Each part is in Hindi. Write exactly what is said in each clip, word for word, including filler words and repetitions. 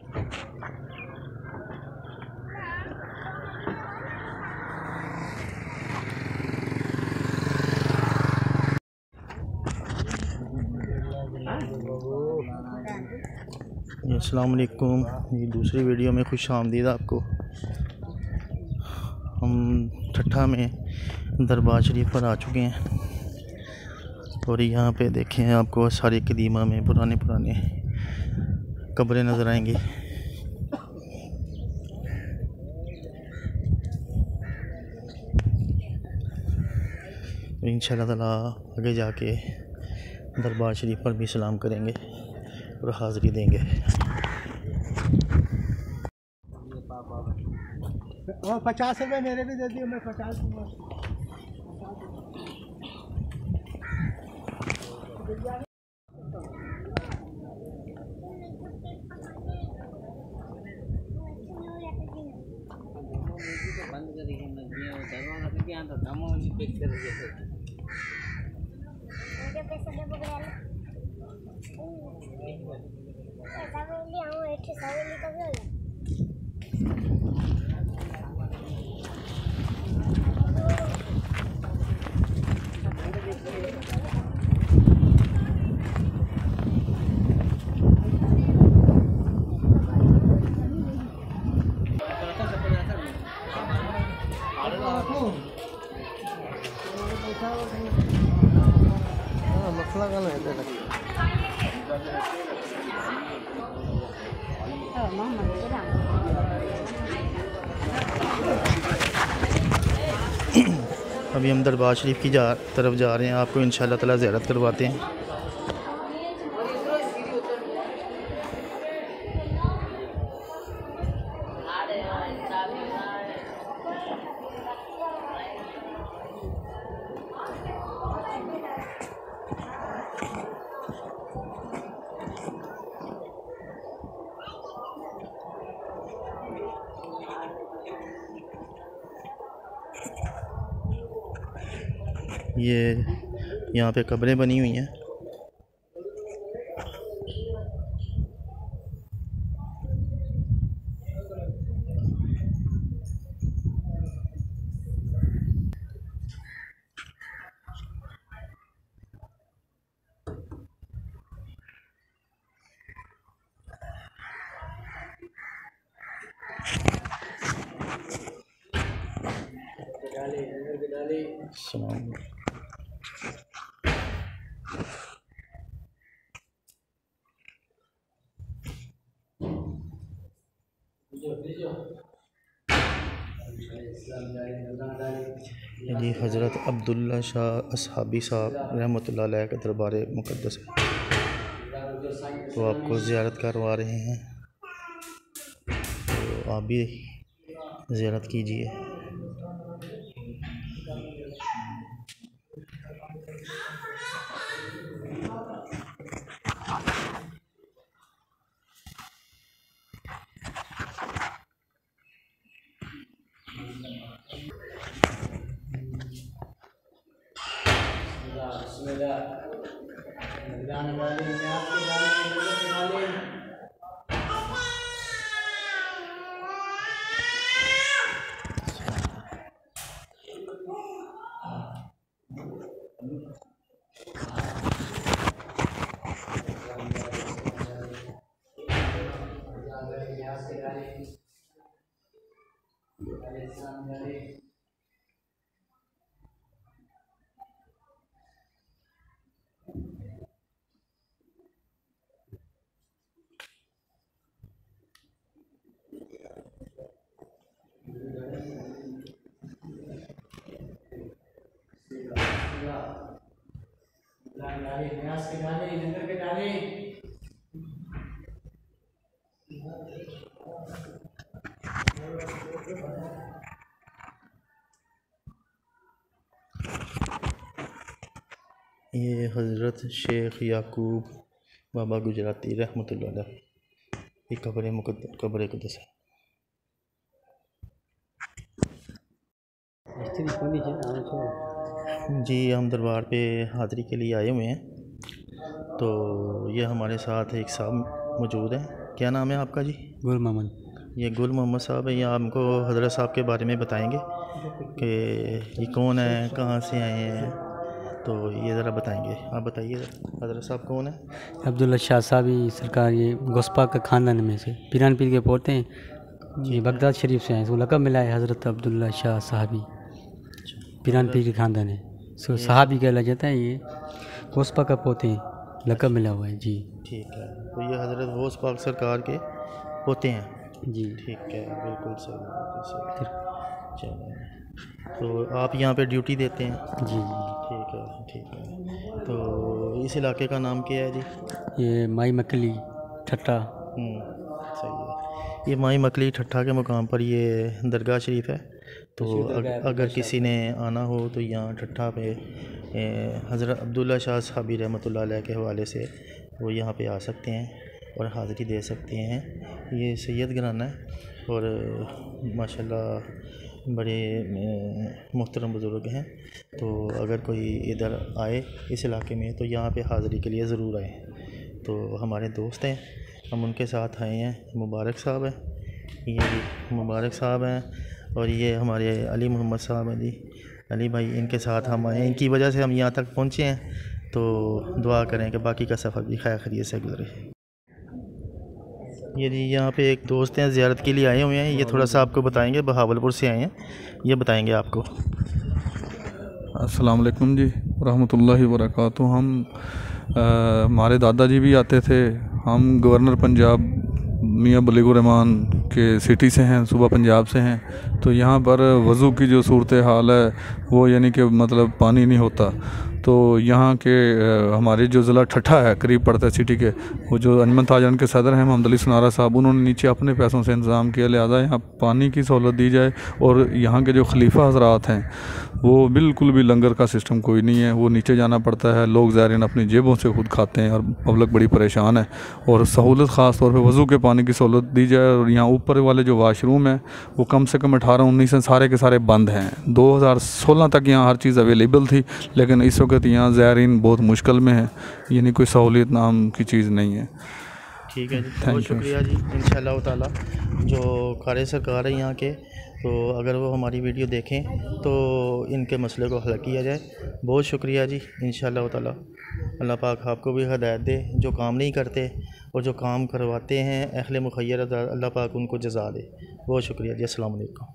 अस्सलाम वालेकुम। ये दूसरी वीडियो में खुश आमदीद आपको। हम ठट्ठा में दरबार शरीफ पर आ चुके हैं और यहाँ पे देखें आपको सारी कदीमा में पुराने पुराने कब्रें नज़र आएंगी। इंशाअल्लाह ताला आगे जाके दरबार शरीफ पर भी सलाम करेंगे और हाज़री देंगे। और पचास रुपये मेरे भी दे दिए, मैं पचास बंद करिए मसला का नहीं है। अभी हम दरबार शरीफ की जा तरफ जा रहे हैं, आपको इंशाअल्लाह ताला ज़ियारत करवाते हैं। ये यहाँ पे कब्रें बनी हुई हैं। सलाम। जी हज़रत अब्दुल्ला शाह असहाबी साहब रहमतुल्लाह अलैह का दरबार मुक़द्दस है, तो आपको ज़ियारत करवा रहे हैं, तो आप भी ज़ियारत कीजिए। ये हज़रत शेख याकूब बाबा गुजराती रहमतुल्लाह अलैह की कब्र मुक़द्दस कब्र क़ुद्स है। जी हम दरबार पे हाज़री के लिए आए हुए हैं, तो ये हमारे साथ एक साहब मौजूद हैं क्या नाम है आपका जी? गुल मोहम्मद। ये गुल मोहम्मद साहब है, ये हमको हज़रत साहब के बारे में बताएंगे कि ये कौन है, कहाँ से आए हैं, तो ये ज़रा बताएंगे। आप बताइए हज़रत साहब कौन है? अब्दुल्ला शाह साहबी सरकार, ये गोस्पा का ख़ानदान में से पीरान पीर के पोते हैं। ये बगदाद शरीफ से हैं, इसको लक़ब मिला है हज़रत अब्दुल्ला शाह साहबी, पीरान पीर के ख़ानदान है, सो साहबी कहला जाता है। ये गोस्पा का पोते हैं, लक़ब मिला हुआ है जी। ठीक है, तो ये हज़रत गौस पाक सरकार के पोते हैं जी। ठीक है, बिल्कुल सही, बिल्कुल सही। चलिए, तो आप यहाँ पे ड्यूटी देते हैं? जी जी। ठीक है, ठीक है। तो इस इलाके का नाम क्या है जी? ये माई मकली ठट्टा। हम्म, सही है। ये माई मकली ठट्ठा के मुकाम पर ये दरगाह शरीफ है। तो अग, अगर किसी ने आना हो तो यहाँ ठट्ठा पे हज़रत अब्दुल्ला शाह साहबी रहमतुल्लाह अलैह के हवाले से वो यहाँ पे आ सकते हैं और हाज़िरी दे सकते हैं। ये सैयद घराना है और माशाल्लाह बड़े मुहतरम बुज़ुर्ग हैं। तो अगर कोई इधर आए इस इलाके में तो यहाँ पे हाज़िरी के लिए ज़रूर आए। तो हमारे दोस्त हैं, हम उनके साथ आए हैं। मुबारक साहब हैं, ये मुबारक साहब हैं, और ये हमारे अली मोहम्मद साहब हैं जी, अली भाई, इनके साथ हम आए हैं। इनकी वजह से हम यहाँ तक पहुँचे हैं। तो दुआ करें कि बाकी का सफ़र भी खैर खैरियत से गुजरे। ये जी यहाँ पे एक दोस्त हैं, ज़ियारत के लिए आए हुए हैं। ये थोड़ा सा आपको बताएंगे, बहावलपुर से आए हैं, ये बताएंगे आपको। अस्सलाम वालेकुम जी रहमतुल्लाहि व बरकातुहू। हम हमारे दादाजी भी आते थे। हम गवर्नर पंजाब मियाँ बलीगुर रहमान के सिटी से हैं, सुबह पंजाब से हैं। तो यहाँ पर वज़ू की जो सूरत हाल है वो यानी कि मतलब पानी नहीं होता। तो यहाँ के हमारे जो ज़िला ठट्ठा है, करीब पड़ता है सिटी के, वो जो अंजमन ताजरन के सदर हैं मोहम्मद अली सुनारा साहब, उन्होंने नीचे अपने पैसों से इंतज़ाम किया, लिहाजा यहाँ पानी की सहूलत दी जाए। और यहाँ के जो खलीफा हज़रात हैं वो बिल्कुल भी लंगर का सिस्टम कोई नहीं है, वो नीचे जाना पड़ता है। लोग ज़ायरीन अपनी जेबों से खुद खाते हैं और पब्लिक बड़ी परेशान है। और सहूलत ख़ास तौर पर वज़ू के पानी की सहूलत दी जाए। और यहाँ ऊपर वाले जो वाशरूम हैं वो कम से कम अठारह उन्नीस से सारे के सारे बंद हैं। दो हज़ार सोलह तक यहाँ हर चीज़ अवेलेबल थी, लेकिन इस वक्त यहाँ ज़ायरीन बहुत मुश्किल में है, यानी कोई सहूलियत नाम की चीज़ नहीं है। ठीक है जी, बहुत शुक्रिया जी। इंशाअल्लाह ताला जो कारी सरकार है यहाँ के, तो अगर वो हमारी वीडियो देखें तो इनके मसले को हल किया जाए। बहुत शुक्रिया जी। इंशाअल्लाह ताला अल्लाह पाक आपको भी हिदायत दे, जो काम नहीं करते और जो काम करवाते हैं अहले मुखय्यर, अल्लाह पाक उनको जज़ा दे। बहुत शुक्रिया जी। अस्सलाम वालेकुम।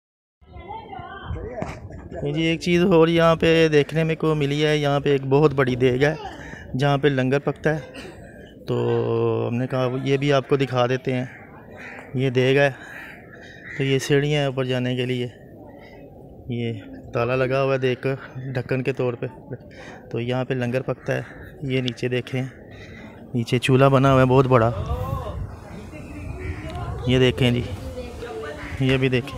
जी एक चीज़ और यहाँ पे देखने में को मिली है, यहाँ पे एक बहुत बड़ी देग है जहाँ पे लंगर पकता है। तो हमने कहा ये भी आपको दिखा देते हैं। ये देग है, तो ये सीढ़ियाँ हैं ऊपर जाने के लिए, ये ताला लगा हुआ है देख कर ढक्कन के तौर पे। तो यहाँ पे लंगर पकता है। ये नीचे देखें, नीचे चूल्हा बना हुआ है बहुत बड़ा, ये देखें जी, ये भी देखें।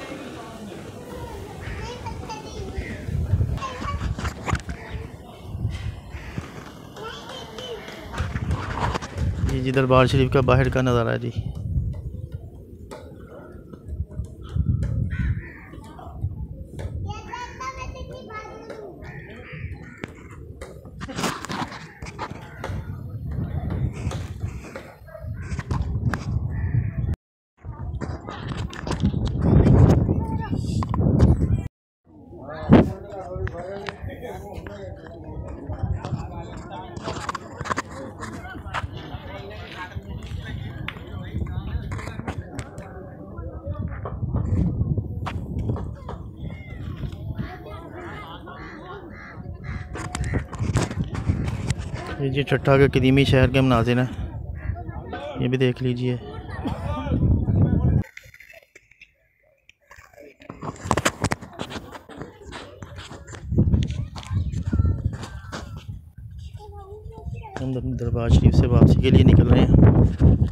ये जी दरबार शरीफ का बाहर का नज़ारा है जी। ये जी ठट्ठा के कदीमी शहर के मनाज़िर हैं, ये भी देख लीजिए। हम दरबार शरीफ से वापसी के लिए निकल रहे हैं।